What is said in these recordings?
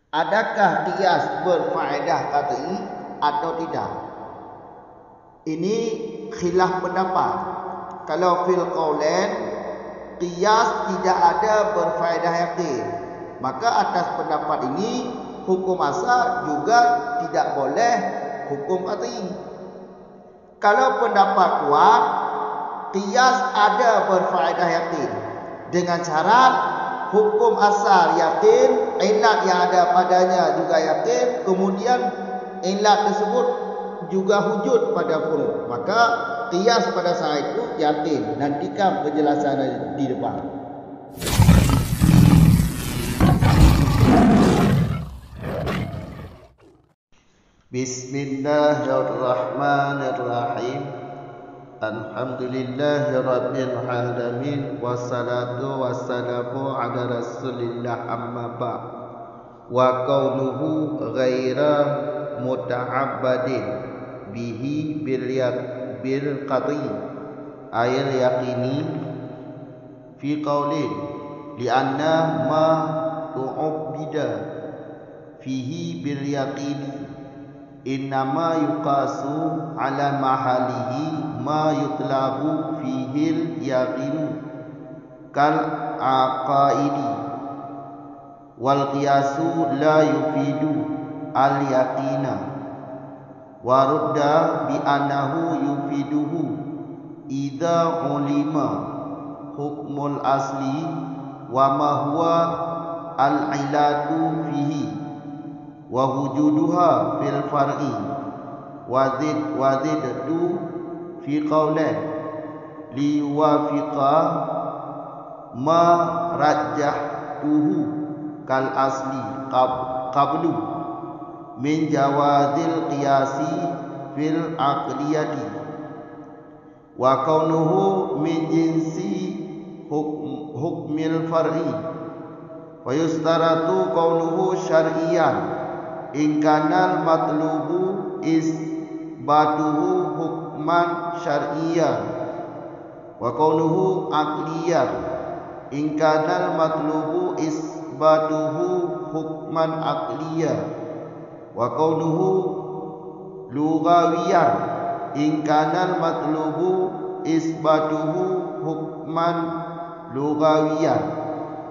Adakah qiyas berfaedah qat'i atau tidak? Ini khilaf pendapat. Kalau fil qaulain qiyas tidak ada berfaedah yakin, maka atas pendapat ini hukum asal juga tidak boleh hukum qat'i. Kalau pendapat kuat, qiyas ada berfaedah yakin dengan syarat hukum asal yakin, ilat yang ada padanya juga yakin, kemudian ilat tersebut juga wujud pada furu'. Maka qiyas pada saat itu yakin. Nantikan penjelasan di depan. Bismillahirrahmanirrahim. Alhamdulillahirabbil alamin, wassalatu wassalamu ala rasulillah, amma ba'd. Wa qawluhu ghaira muta'abbadin bihi bil qat'i ayat yaqini fi qawlin li'anna ma tu'abbida fihi bil yaqini innama yuqasu ala mahalihi ma yutlabu fihil yaqinu kal aqaidi wal qiyasu la yufidu al yaqina wa rudda bi annahu yufiduhu idza ulima hukmul asli wa ma huwa al ilatu fihi wa wujuduha fil far'i wazid du fi qawlan li wafiqa ma rajjahtuhu kal asli qablu min jawadil qiyasi fil aqliyati wa kaunuhu min jinsi hukmil far'i wa yustaratu kaunuhu syar'iyyan in kanal matlubu isbatuhu hukman syar'iyyan wa kaunuhu aqliyyan in kanal matlubu isbatuhu hukman aqliyyan wa kaunuhu lughawiyyan in kanal matlubu isbatuhu hukman lughawiyyan.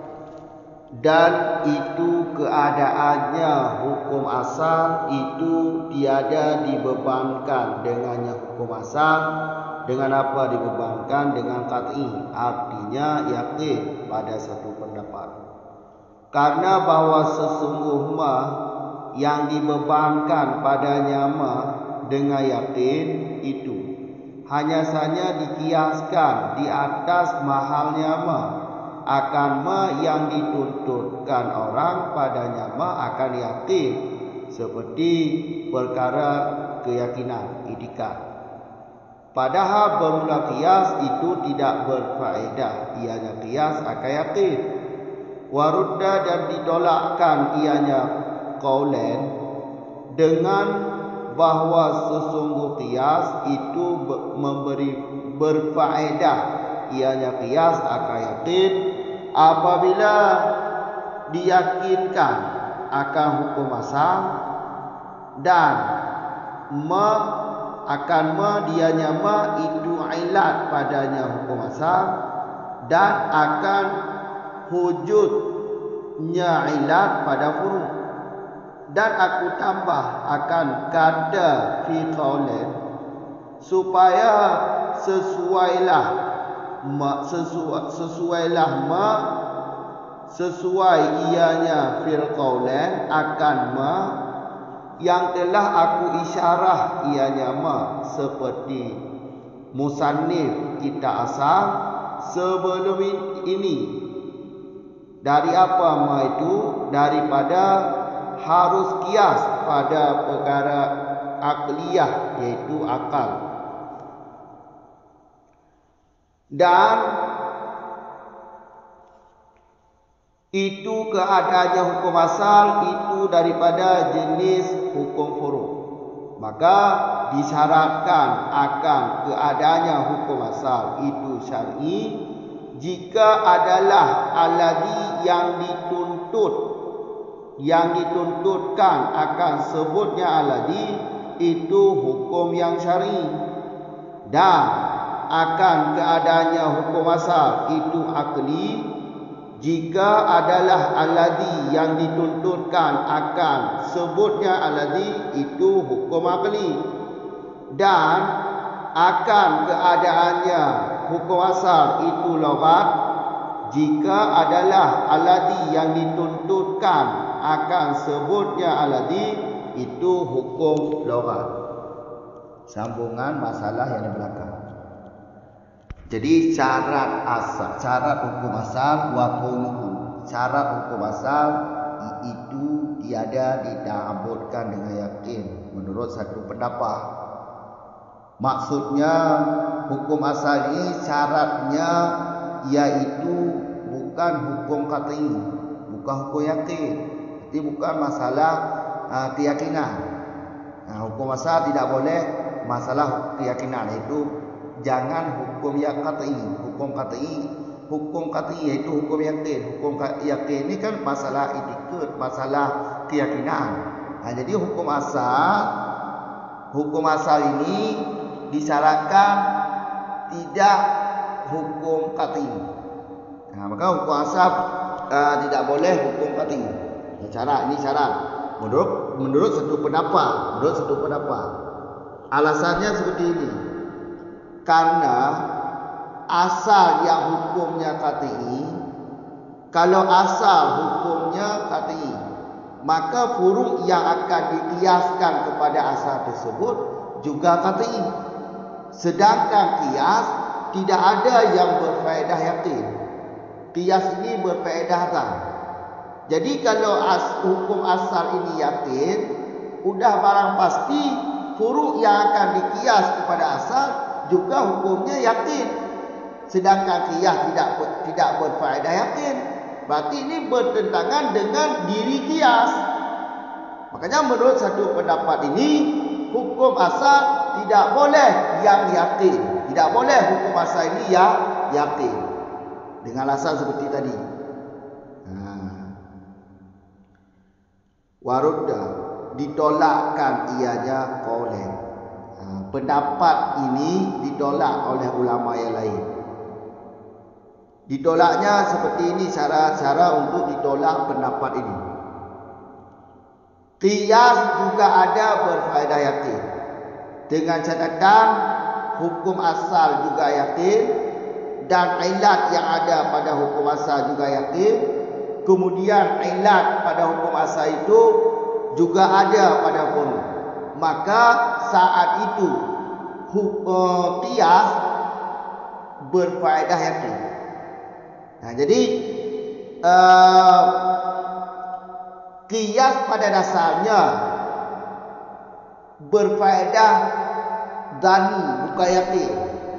Dan itu keadaannya hukum asal itu tiada dibebankan dengannya hukum asal. Dengan apa dibebankan? Dengan qat'i, artinya yakin pada satu pendapat. Karena bahwa sesungguhnya yang dibebankan padanya dengan yakin itu hanya saja dikiaskan di atas mahalnya akan yang dituntutkan orang padanya akan yakin, seperti perkara keyakinan, itikad. Padahal bermula qiyas itu tidak berfaedah, ianya qiyas akan yakin. Warudda, dan ditolakkan ianya qaulan dengan bahwa sesungguh qiyas itu memberi berfaedah, ianya qiyas akan yakin apabila diyakinkan akan hukum asal dan dianya itu ilat padanya hukum asal dan akan wujudnya ilat pada furu'. Dan aku tambah akan kata fi qaulin supaya sesuai ianya fil qaulain akan yang telah aku isyarah ianya seperti musannif kita asal sebelum ini. Dari apa itu? Daripada harus qiyas pada perkara aqliyah, yaitu akal. Dan itu keadaannya hukum asal itu daripada jenis hukum furu'. Maka disyaratkan akan keadaannya hukum asal itu syar'i jika adalah alladhi yang dituntut yang dituntutkan akan sebutnya alladhi itu hukum yang syar'i, dan akan keadaannya hukum asal itu akli jika adalah alladhi yang dituntutkan akan sebutnya alladhi itu hukum akli, dan akan keadaannya hukum asal itu lughat jika adalah alladhi yang dituntutkan akan sebutnya alladhi itu hukum lughat. Sambungan masalah yang di belakang. Jadi syarat asal, syarat hukum asal wa kaunuhu. Syarat hukum asal itu tiada dita'abbudkan dengan yakin menurut satu pendapat. Maksudnya hukum asal ini syaratnya yaitu bukan hukum qat'i, bukan hukum yakin. Jadi bukan masalah keyakinan. Hukum asal tidak boleh masalah keyakinan, itu jangan hukum yang qat'i. Hukum qat'i yaitu hukum yakin. Hukum yakin ini kan masalah etiket, masalah keyakinan. Jadi hukum asal ini disyaratkan tidak hukum qat'i. Maka hukum asal tidak boleh hukum qat'i. Ini syarat. Menurut satu pendapat. Alasannya seperti ini. Karena asal yang hukumnya qat'i, kalau asal hukumnya qat'i, maka furu' yang akan dikiaskan kepada asal tersebut juga qat'i. Sedangkan qiyas tidak ada yang berfaedah yakin. Qiyas ini berfaedah kan. Jadi kalau hukum asal ini yakin, udah barang pasti furu' yang akan dikias kepada asal juga hukumnya yakin. Sedangkan qiyas tidak berfaedah yakin. Berarti ini bertentangan dengan diri qiyas. Makanya menurut satu pendapat ini, hukum asal tidak boleh yang yakin. Tidak boleh hukum asal ini yang yakin. Dengan alasan seperti tadi. Warudda, ditolakkan ianya qaulain. Pendapat ini ditolak oleh ulama yang lain. Ditolaknya seperti ini cara untuk ditolak pendapat ini. Qiyas juga ada berfaedah yakin. Dengan catatan hukum asal juga yakin, dan ilat yang ada pada hukum asal juga yakin. Kemudian ilat pada hukum asal itu juga ada pada furu'. Maka saat itu qiyas berfaedah yakin. Jadi qiyas pada dasarnya berfaedah dhani, bukan yakin.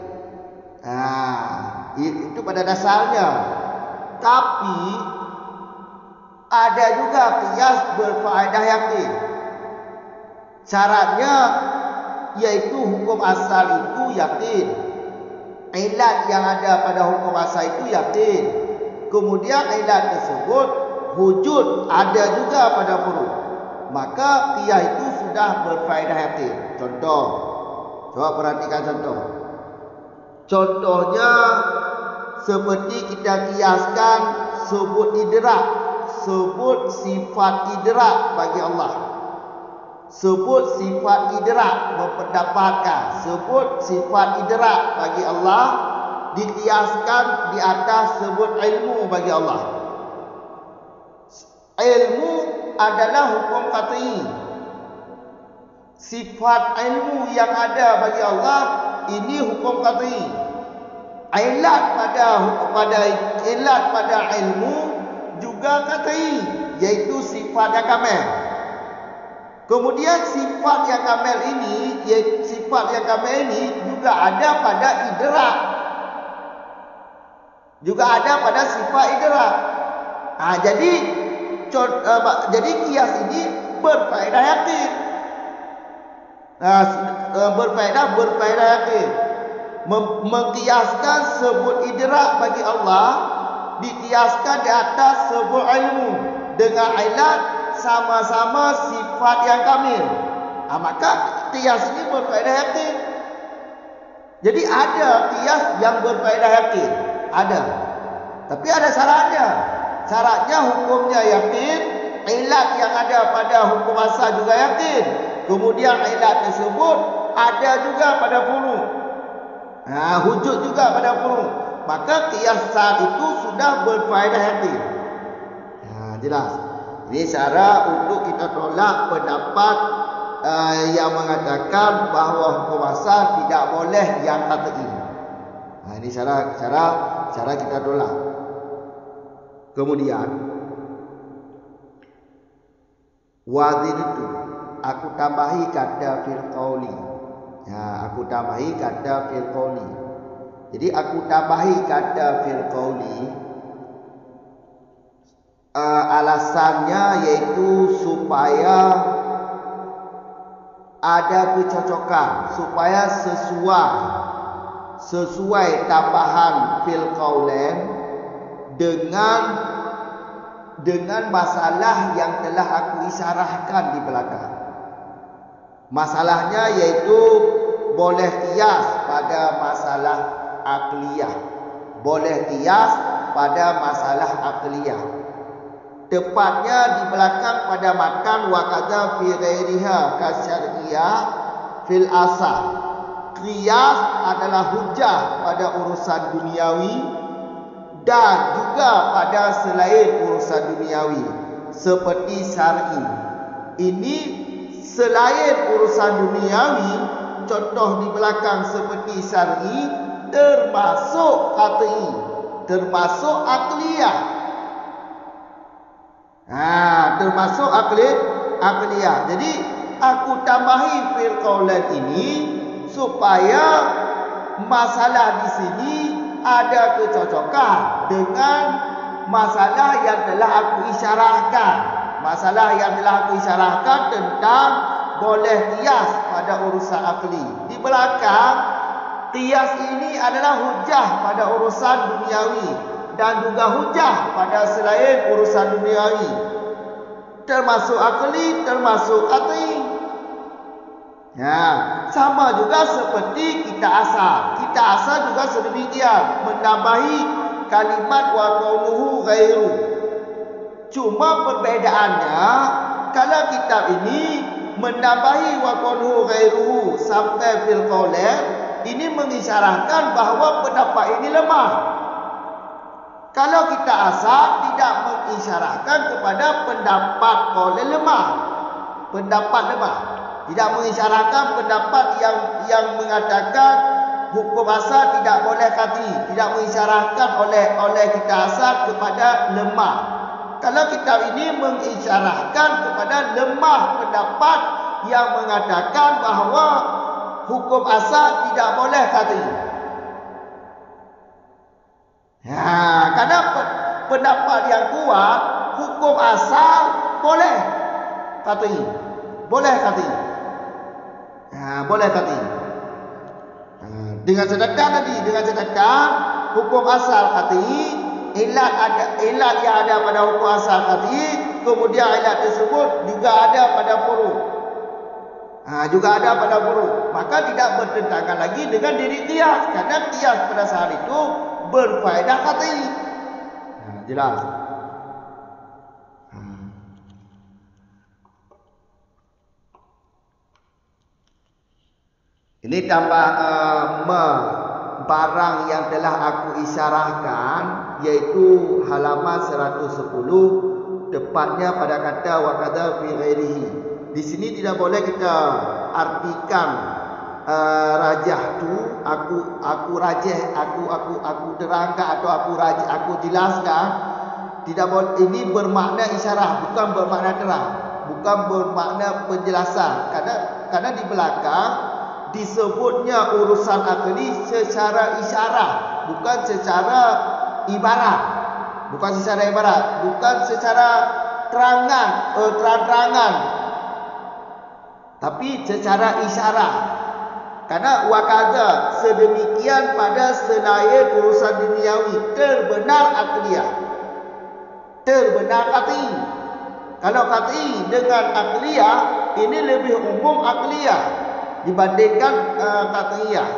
Itu pada dasarnya. Tapi ada juga qiyas berfaedah yakin. Syaratnya yaitu hukum asal itu yakin. Ilat yang ada pada hukum asal itu yakin. Kemudian ilat tersebut wujud ada juga pada furu'. Maka qiyas itu sudah berfaedah yakin. Contoh. Coba perhatikan contoh. Contohnya seperti kita kiaskan sebut idrak, sebut sifat idrak bagi Allah. Sebut sifat idrak, mempendapatkan sebut sifat idrak bagi Allah dikiaskan di atas sebut ilmu bagi Allah. Ilmu adalah hukum qat'i. Sifat ilmu yang ada bagi Allah ini hukum qat'i. Ilat pada ilmu juga qat'i, yaitu sifat yang kamil. Kemudian sifat yang kamil ini juga ada pada idrak. Juga ada pada sifat idrak. Jadi qiyas ini berfaedah yakin. Berfaedah yakin. Mengkiaskan sebut idrak bagi Allah dikiaskan di atas sebut ilmu dengan ilat sama-sama sifat yang kamil. Maka qiyas ini berfaedah yakin. Jadi ada qiyas yang berfaedah yakin, ada. Tapi ada syaratnya. Syaratnya hukumnya yakin, ilat yang ada pada hukum asal juga yakin. Kemudian ilat tersebut ada juga pada furu'. Wujud juga pada furu'. Maka qiyas saat itu sudah berfaedah yakin. Jelas. Ini cara untuk kita tolak pendapat yang mengatakan bahawa hukum asal tidak boleh yang qat'i. Ini cara kita tolak. Kemudian wazin itu aku tambahi kata fil qauli. Aku tambahi kata fil qauli. Jadi aku tambahi kata fil qauli, alasannya yaitu supaya ada kecocokan, supaya sesuai tambahan fil qaulain dengan masalah yang telah aku isyarahkan di belakang. Masalahnya yaitu boleh qiyas pada masalah aqliyah. Boleh qiyas pada masalah aqliyah. Tepatnya di belakang pada makan wa kadza fi ghairiha kasyariyah fil asal. Qiyas adalah hujah pada urusan duniawi dan juga pada selain urusan duniawi seperti syar'i. Ini selain urusan duniawi, contoh di belakang seperti syar'i, termasuk qat'i, termasuk aqliyah. Termasuk aqliyah. Jadi aku tambahi fil qaulain ini supaya masalah di sini ada kecocokan dengan masalah yang telah aku isyarahkan. Masalah yang telah aku isyarahkan tentang boleh qiyas pada urusan akli. Di belakang, qiyas ini adalah hujah pada urusan duniawi dan juga hujah pada selain urusan duniawi, termasuk akli, termasuk qat'i. Sama juga seperti kita asal. Kita asal juga sedemikian, menambahi kalimat wa qauluhu ghairu. Cuma perbedaannya, kalau kitab ini menambahi wa qauluhu ghairuhu sampai fil qaulain, ini mengisyaratkan bahawa pendapat ini lemah. Kalau kita asal tidak mengisyaratkan kepada pendapat qaulain lemah, pendapat lemah. Tidak mengisyaratkan pendapat yang mengatakan hukum asal tidak boleh qat'i, tidak mengisyaratkan oleh kita asal kepada lemah. Kalau kitab ini mengisyaratkan kepada lemah pendapat yang mengatakan bahawa hukum asal tidak boleh qat'i. Karena pendapat yang kuat, hukum asal boleh qat'i, boleh qat'i. Boleh qat'i. Dengan catatan hukum asal qat'i, ilat yang ada pada hukum asal qat'i, kemudian ilat tersebut juga ada pada furu'. Juga ada pada furu'. Maka tidak bertentangan lagi dengan diri qiyas, karena qiyas pada saat itu berfaedah qat'i. Jelas. Ini tambah barang yang telah aku isyarahkan, yaitu halaman 110, tepatnya pada kata wa kadza fi ghairihi. Di sini tidak boleh kita artikan rajah tu, aku rajah, aku terangkan atau aku jelaskan. Tidak boleh. Ini bermakna isyarah, bukan bermakna terang, bukan bermakna penjelasan. Karena di belakang disebutnya urusan akli secara isyarah, bukan secara ibarat, bukan secara ibarat, bukan secara terang-terangan, tapi secara isyarah. Karena wakada sedemikian pada selain urusan duniawi, terbenar akliyah, terbenar qat'i. Kalau qat'i dengan aqliyah, ini lebih umum aqliyah dibandingkan qat'iyah.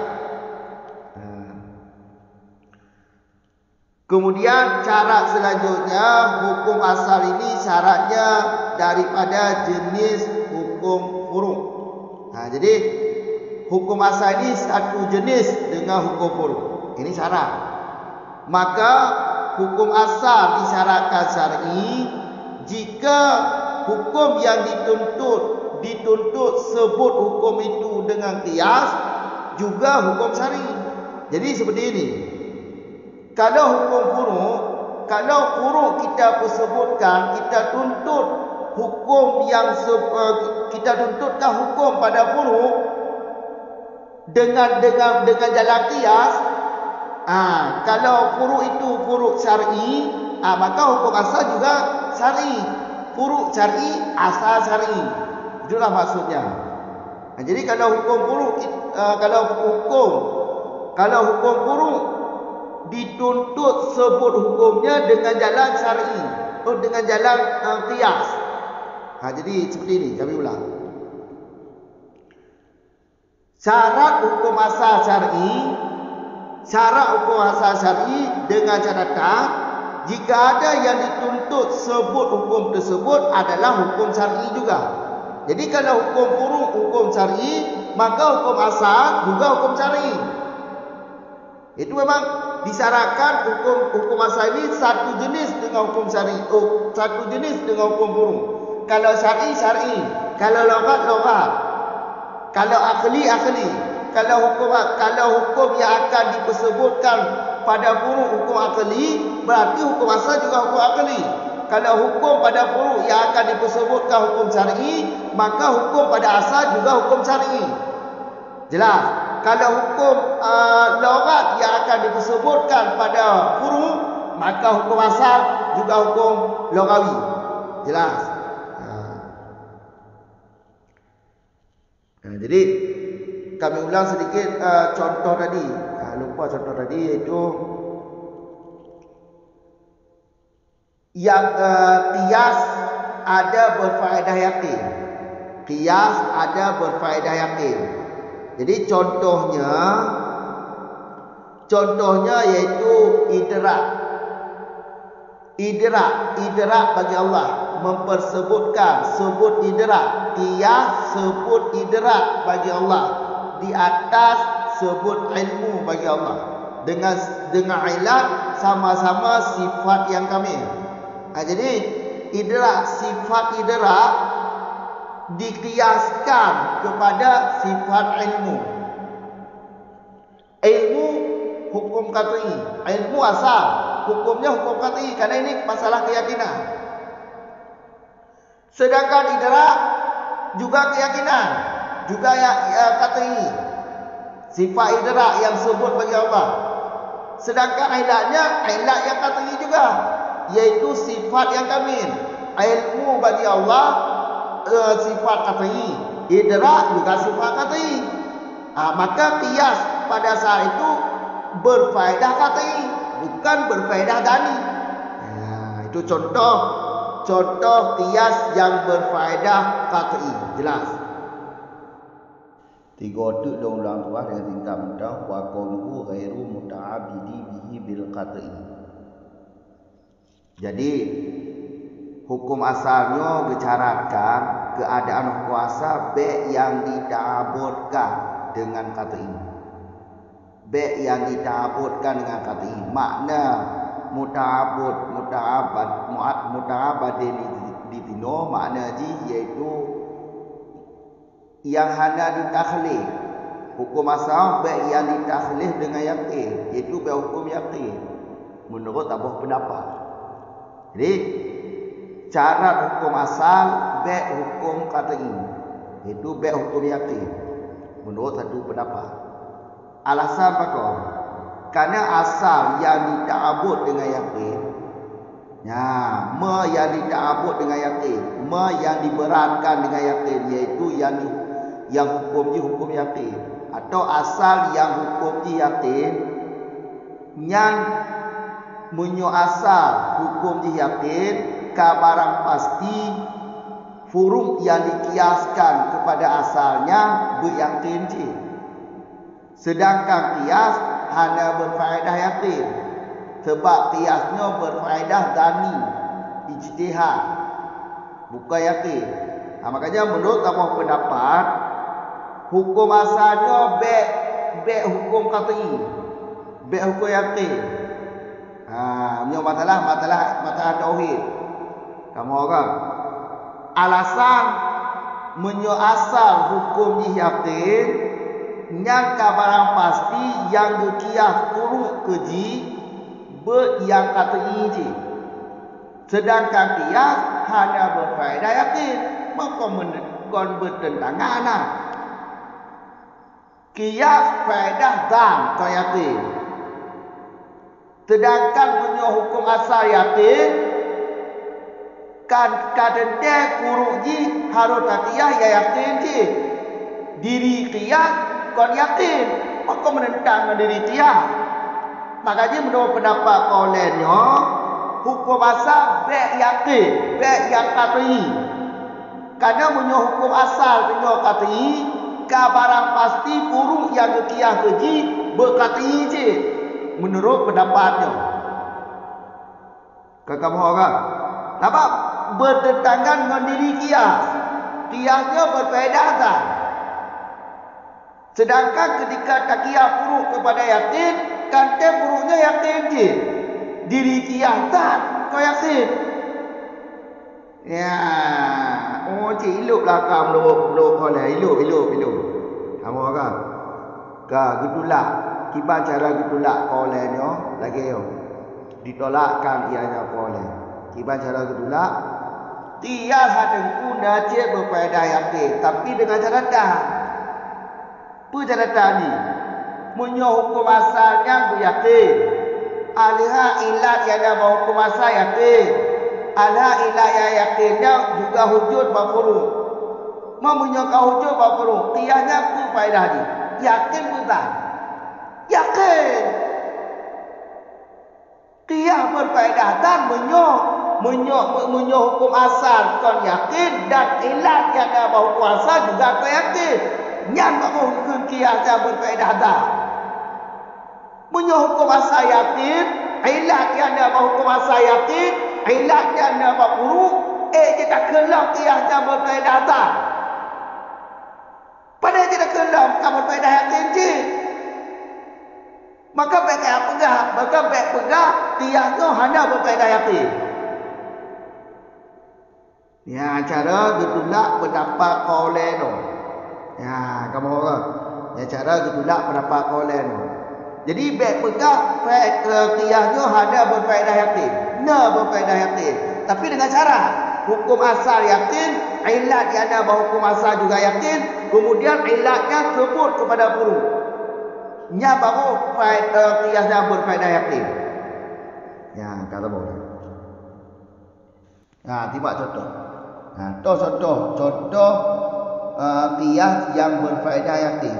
Kemudian syarat selanjutnya, hukum asal ini syaratnya daripada jenis hukum furu'. Jadi hukum asal ini satu jenis dengan hukum furu'. Ini syarat. Maka hukum asal disyaratkan syar'i jika hukum yang dituntut sebut hukum itu dengan qiyas juga hukum syar'i. Jadi seperti ini. Kalau hukum furu', kalau furu' kita sebutkan, kita tuntut hukum yang kita tuntutkan hukum pada furu' dengan jalan qiyas. Kalau furu' itu furu' syar'i, maka hukum asal juga syar'i. Furu' syar'i, asal syar'i. Itulah maksudnya. Jadi kalau hukum furu', kalau hukum furu' dituntut sebut hukumnya dengan jalan syar'i, dengan jalan qiyas. Jadi seperti ini, kami ulang. Syarat hukum asal syar'i dengan catatan jika ada yang dituntut sebut hukum tersebut adalah hukum syar'i juga. Jadi kalau hukum furu' hukum syar'i, maka hukum asal juga hukum syar'i. Itu memang disyaratkan hukum asal ini satu jenis dengan hukum syar'i, satu jenis dengan hukum furu'. Kalau syar'i, kalau lughat, kalau akli. Kalau hukum yang akan dipersebutkan pada furu' hukum akli, berarti hukum asal juga hukum akli. Kalau hukum pada furu' yang akan dipersebutkan hukum syar'i, maka hukum pada asal juga hukum syar'i. Jelas? Kalau hukum lughat yang akan dipersebutkan pada furu', maka hukum asal juga hukum lughawi. Jelas? Jadi kami ulang sedikit contoh tadi. Lupa contoh tadi, iaitu yang qiyas ada berfaedah yakin. Qiyas ada berfaedah yakin. Jadi contohnya yaitu idrak. Idrak bagi Allah mempersebutkan, sebut idrak. Qiyas sebut idrak bagi Allah di atas sebut ilmu bagi Allah. Dengan ilat sama-sama sifat yang kamil. Jadi sifat idrak dikiaskan kepada sifat ilmu. Ilmu hukum qat'i, ilmu asal hukumnya hukum qat'i karena ini masalah keyakinan. Sedangkan idrak juga keyakinan, juga qat'i. Sifat idrak yang sebut bagi Allah. Sedangkan ilatnya ilat yang qat'i juga, yaitu sifat yang kamil. Ilmu bagi Allah sifat qat'i, idrak juga sifat qat'i. Maka qiyas pada saat itu berfaedah qat'i, bukan berfaedah dhani. Itu contoh qiyas yang berfaedah qat'i. Jelas? 3 tu dong ulang tuah dengan tingkah mudah wa qawluhu ghairu muta'abidi bihi bil qat'i. Jadi hukum asalnya bicarakan keadaan hukum asal baik yang dita'abudkan dengan qat'i. Baik yang dita'abudkan dengan qat'i. Makna muta'abad di tino makna ji iaitu yang hanya ditakhlif. Hukum asal baik yang ditakhlif dengan yakin, iaitu baik hukum yakin menurut abuh pendapat. Jadi syarat hukum asal baik hukum qat'i, iaitu baik hukum yakin menurut satu pendapat. Alasan apa? Karena asal yang dita'abud dengan yakin, yang dita'abud dengan yakin, yang diberatkan dengan yakin, iaitu yang hukumnya hukum yakin, atau asal yang hukumnya yakin, yang menyo asal hukumnya yakin ka barang pasti furu' yang dikiaskan kepada asalnya beryakin je. Sedangkan kias hanya berfaedah yakin. Sebab kiasnya berfaedah dani, ijtihad, bukan yakin. Makanya menurut apa pendapat, hukum asalnya baik hukum qat'i, baik hukum yakin. Punya masalah tauhid. Kamu orang alasan menyo asal hukum yakin nyangka barang pasti yang gekiah kuruk keji ber yang qat'i je. Sedangkan kias hanya berfaedah yakin, maka kon bertentangan lah. Kias faedah dan kau yakin. Sedangkan punya hukum asal yakin kan kadende kuruk ji harus kias ya yakin ji. Diri kias kon yakin, maka menentang diri kias. Makanya menurut pendapat kaulennya hukum asal baik yakin, baik yang qat'i. Karena punya hukum asal punya qat'i, barang pasti furu' yang gekiah keji berqat'i je. Menurut pendapatnya. Kakak mohon orang. Nampak bertentangan dengan diri kias. Kiasnya berfaedah tak. Sedangkan ketika takiyah furu' kepada yakin, kan furu'nya yakin je. Diri kias tak kau yakin. Ya, cik iluk belakang belum oleh iluk. Kamu orang. Gitulah kiban cara gitulah olehnya lagi yo. Ditolakkan ianya oleh. Kiban cara gitulah tiar hadengku najib berfaedah yakin, tapi dengan catatan. Apa catatan ni? Punya hukum asalnya beryakin. Alha ilat yang ada hukum asal yakin. Alha ilat yang yakinnya juga hujud berfuru'. Memunyakkan hujud berfuru'. Qiyasnya apa faedah ni? Yakin betul. Yakin. Qiyas berfaedah dan menyok hukum asal kon yakin dan ilat yang ada hukum asal juga kon yakin. Yang hukum qiyas yang berfaedah dan menyok hukum asal yakin, ilat yang ada hukum asal yakin, ilat yang ada furu', kita kelam qiyas yang berfaedah dan. Padahal tidak kelam kamu berfaedah yakin je. Maka baik pegang tiasnya hanya berfaedah yakin. Ya, cara gitulah pendapat qauleno. Ya, kamu orang. Ya, cara gitulah pendapat qauleno. Jadi baik pegang tiasnya hanya berfaedah yakin. Berfaedah yakin. Tapi dengan cara hukum asal yakin, ilat yang ada hukum asal juga yakin, kemudian ilatnya sebut kepada furu'. Nya baru qiyasnya berfaedah yakin. Ya, kata boleh. Tiba contoh. Contoh qiyas yang berfaedah yakin.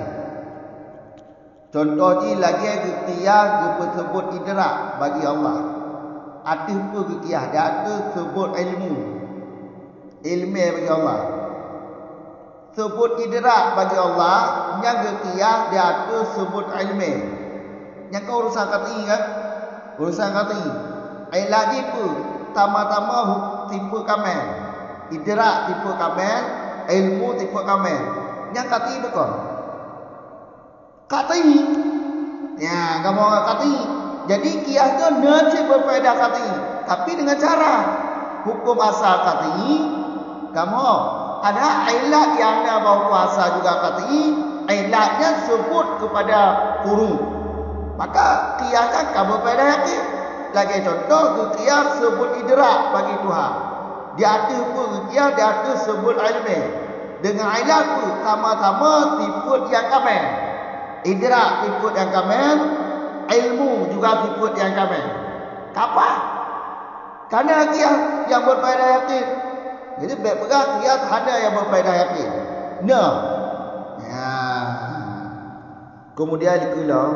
Contoh ni lagi qiyas disebut idrak bagi Allah. Ada apa qiyas? Dia ada sebut ilmu bagi Allah. Sebut idrak bagi Allah, yang qiyas dia ada sebut ilmu. Yang kau urusan qat'i kan? Urusan qat'i. Ilat dia apa? Tama-tama tipe kamel. Idrak tipe kamel, ilmu tipe kamel. Yang qat'i bukan? Qat'i. Ya, kamu orang qat'i. Jadi qiyasnya najib berfaedah qat'i, tapi dengan cara hukum asal qat'i, kamu ada ilat yang ada bahawa kuasa juga qat'i, ilatnya sebut kepada furu'. Maka qiyaskan kamu berfaedah yakin. Lagi contoh, qiyas sebut idrak bagi Tuhan. Dia ada apa qiyas? Dia ada sebut ilmu. Dengan ilat tu sama-sama sifat yang kamil. Idrak sifat yang kamil, ilmu juga sifat yang kamil. Kapan? Karena qiyas yang berfaedah yakin. Jadi baik pegang qiyas ada yang berfaedah yakin. Ya. Kemudian dikulang,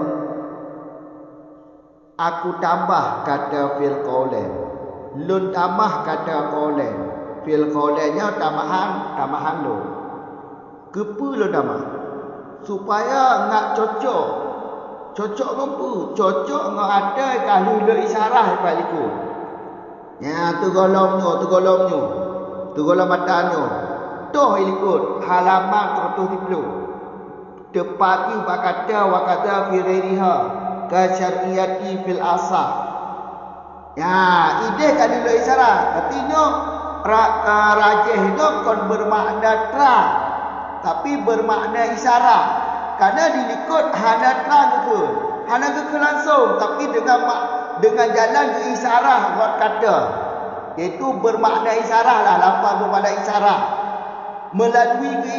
aku tambah kata fil qaulan. Lun tambah kata qaulan. Fil qaulanya tambahan lo. Kepa lo nama. Supaya ngak cocok. Cocok apa? Cocok ngak ada kalau lo isyarah palikun. Ya, tu golongnya. Tu golong matanya. Toh ikut halaman 130. Tepati bakata wakata fi ghairiha ka syar'iyati fil asah. Ya, ide kalau lo isyarah. Artinya rajih itu kon bermakna terang. Tapi bermakna isyarah. Karena dilikut hana terang ke. Hana ke langsung. Tapi dengan jalan ke isyarah buat kata. Iaitu bermakna isyarah lah. Lafaz bermakna isyarah. Melalui ke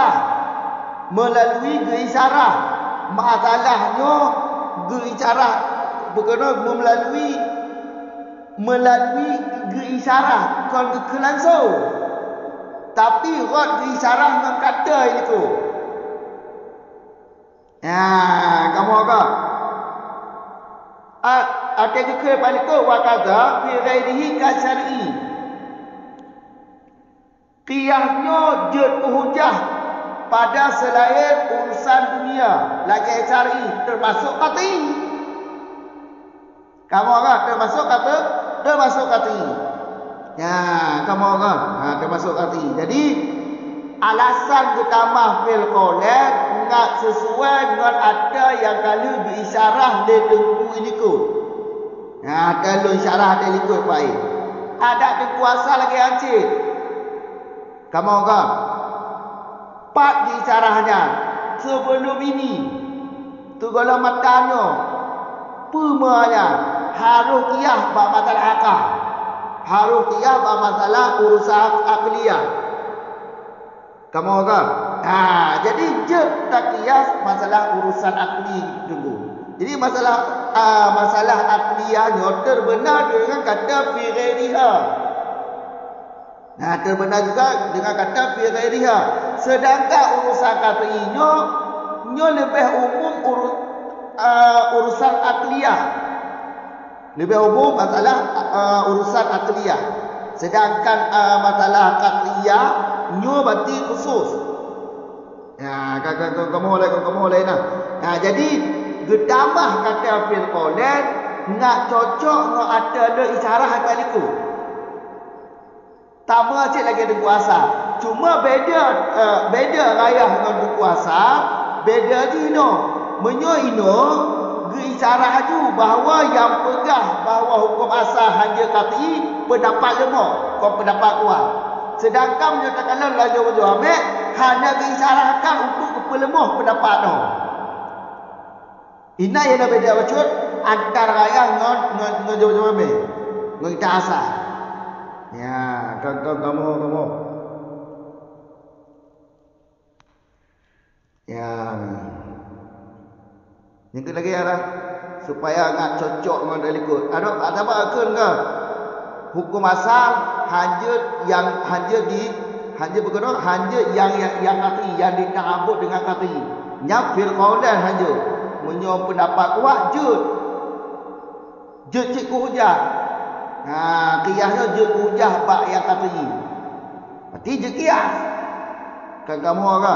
isyarah. Masalahnya ke isyarah. Berkena melalui ke isyarah. Kon ke langsung. Tapi rot ke isyarah dengan kata itu. Ya, kamu apa? Ada ke paliko wakada fi ghairihi ka syar'i. Qiyahnya jud hujah pada selain urusan dunia lagi syar'i termasuk qat'i. Kamu apa? Termasuk qat'i. Ya, kamu apa? Termasuk qat'i. Jadi alasan utama fil qaulin enggak sesuai dengan ada yang kalau berisyarah dia tentu ini kot. Ya, kalau isyarah dia ikut baik. Ada kuasa lagi ancik. Kamu kan? Pak diisyarahnya sebelum ini. Tu kalau matanya pemanya harus qiyah bab masalah akal. Harus qiyah bab masalah urusan akliyah. Kamu kan? Jadi je tak qiyas masalah urusan akli dulu. Jadi masalah akliyahnya terbenar dengan kata fi ghairiha. Terbenar juga dengan kata fi ghairiha. Sedangkan urusan qat'iynya lebih umum urusan akliyah. Lebih umum masalah urusan akliyah. Sedangkan masalah qat'iyah berarti khusus. Ya, kamu mulai nah. Jadi gedamah kata fil qaulin nak cocok nak ada le isyarah kaliku. Tama cik lagi ada kuasa. Cuma beda rayah dengan berkuasa, beda dino. Menyoino ge isyarah tu bahawa yang pegah bahawa hukum asal hanya qat'i pendapat lemah, kau pendapat kuat. Sedangkan menyatakan la jawab ambil hanya diisyarahkan untuk kepelemah pendapat tu. Ini yang dah beda bacot antara rayah dengan jawab ambil. Dengan kita asal. Ya, kamu. Ya. Yang lagi adalah supaya agak cocok dengan delikut. Ada apa akun ke? Hukum asal hanya yang qat'i yang dita'abbud dengan qat'i. Nyafil qaulin hanya menyo pendapat kuat jud cik hujah. Qiyasnya jud hujah bab yang qat'i. Berarti je qiyas. Kan kamu orang.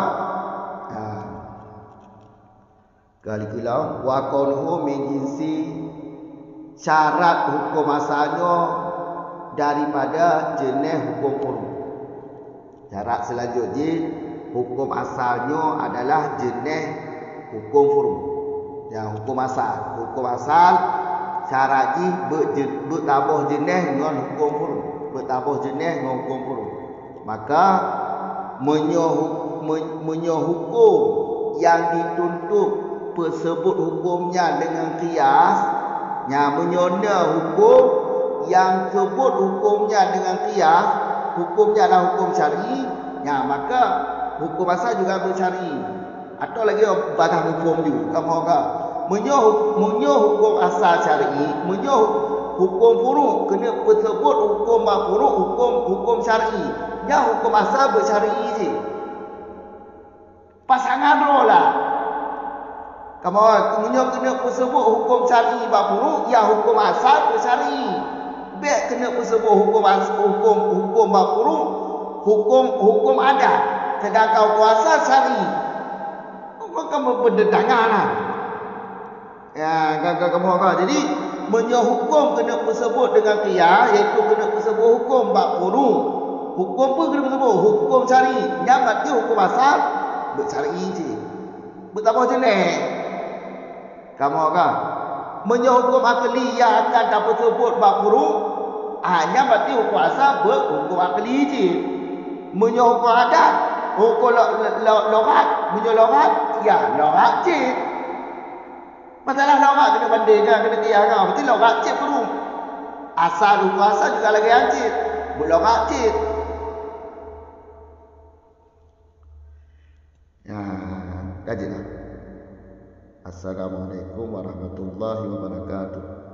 Kali kilau wa qawluhu min jinsi syarat hukum asalnya daripada jenis hukum furu'. Syarat selanjutnya hukum asalnya adalah jenis hukum furu'. Yang hukum asal syaratnya bertabuh jenis dengan hukum furu'. Bertabuh jenis dengan hukum furu'. Maka menyo hukum yang dituntut tersebut hukumnya dengan qiyas, menyona hukum yang sebut hukumnya dengan qiyas, hukumnya adalah hukum syar'i, maka hukum asal juga bersyar'i. Atau lagi batas hukum juga. Kamu agak menyo hukum asal syar'i, menyo hukum furu' kena tersebut hukum furu', hukum syar'i. Hukum asal bersyar'i je. Pasangan roh lah. Kamu menyo kena tersebut hukum syar'i bab furu', hukum asal bersyar'i. baik kena bersebut hukum makruh, hukum adat. Sedangkan kuasa syar'i kamu berdedangan lah. Ya, kamu apa? Jadi hukum kena bersebut dengan qiyas, iaitu kena bersebut hukum makruh. Hukum pun kena bersebut hukum syar'i. Yang berarti hukum asal bersyar'i je. Betapa macam ni? Kamu apa? Hukum akli yang akan tak bersebut makruh, hanya berarti hukum asal berhukum akli je. Hukum adat, hukum lorat, lorat, ya lorat je. Masalah lorat kena bandingkan, kena tiarkan. Berarti lorat je perlu. Asal hukum asal juga lagi anjir. Berlorat je. Ya, kajilah. Assalamualaikum warahmatullahi wabarakatuh.